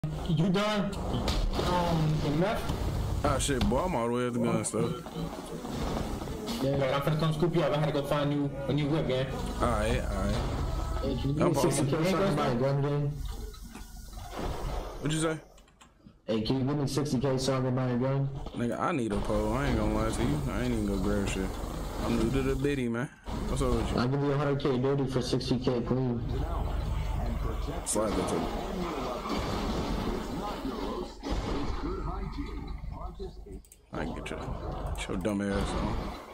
You done? In meth? Ah shit, boy, I'm all the way at the gun stuff. Yeah, I'm finna come scoop you up. I had to go find a new whip, man. Alright. Hey, can you give me 60K so I can buy a gun game? What'd you say? Hey, can you give me 60K so I can buy a gun? Nigga, I need a pole. I ain't gonna lie to you. I ain't even gonna grab shit. I'm new to the bitty, man. What's up with you? I'll give you 100K dirty for 60K clean. Slide that to me. I can get your dumb ass on.